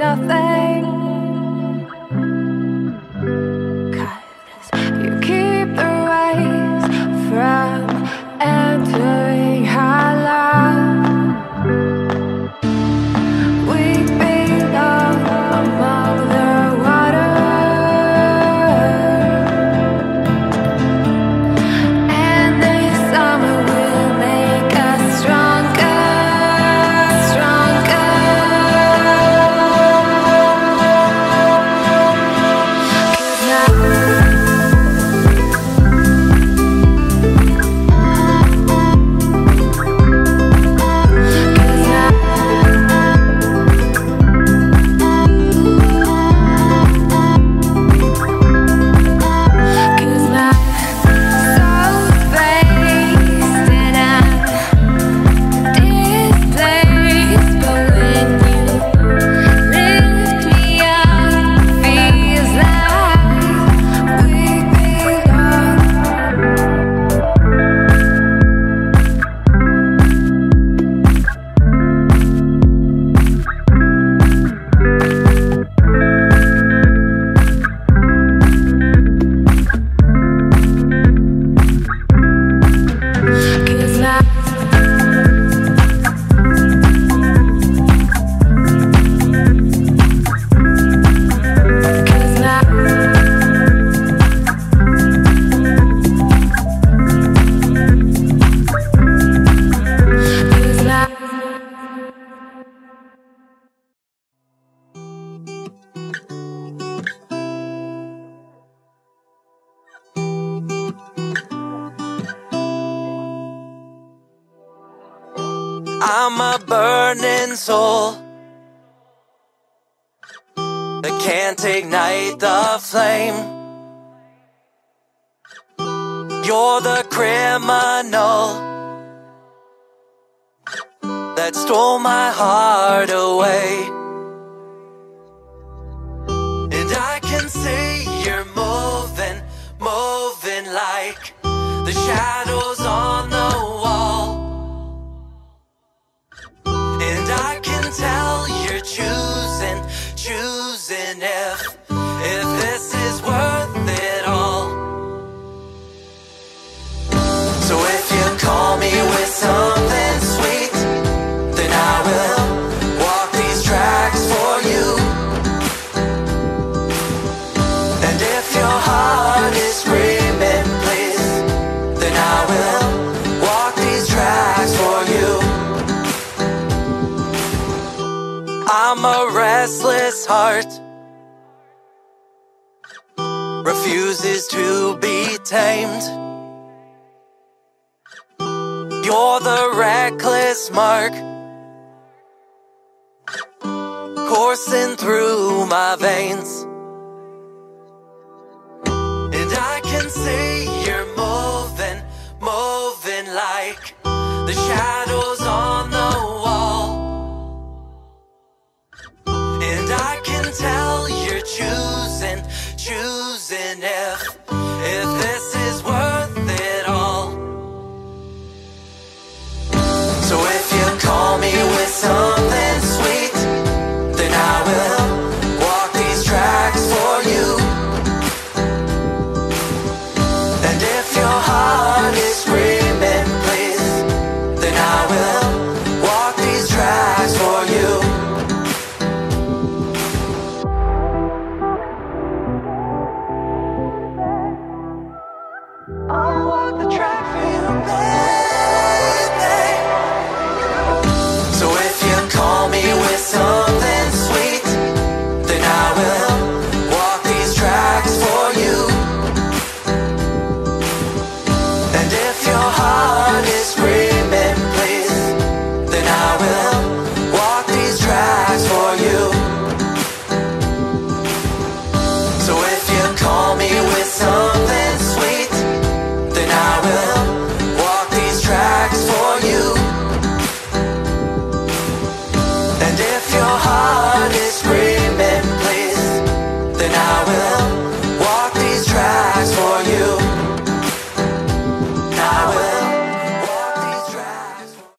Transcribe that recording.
nothing. 'Cause you keep the rays from entering our love. We belong among the water, and this summer will make us stronger, stronger. 'Cause now I'm a burning soul that can't ignite the flame. You're the criminal that stole my heart away. And I can see you're moving, moving like the shadows on the wall. And I can tell you're choosing, choosing if this is worth it all. So if you call me with something sweet, then I will walk these tracks for you. And if your heart is screaming please, then I will walk these tracks for you. I'm a restless heart, refuses to be tamed. You're the reckless mark, coursing through my veins. And I can see you're moving, moving like the shadows on the wall. And I can tell you're choosing, choosing if